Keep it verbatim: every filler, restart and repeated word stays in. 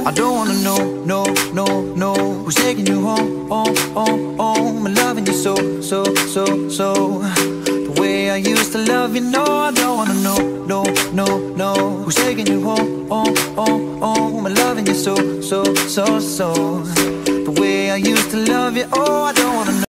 I don't wanna know, no, no, no, who's taking you home, home, home, home, and loving you so, so, so, so, the way I used to love you. No, I don't wanna know, no, no, no, who's taking you home, home, home, home, and loving you so, so, so, so, the way I used to love you. Oh, I don't wanna know.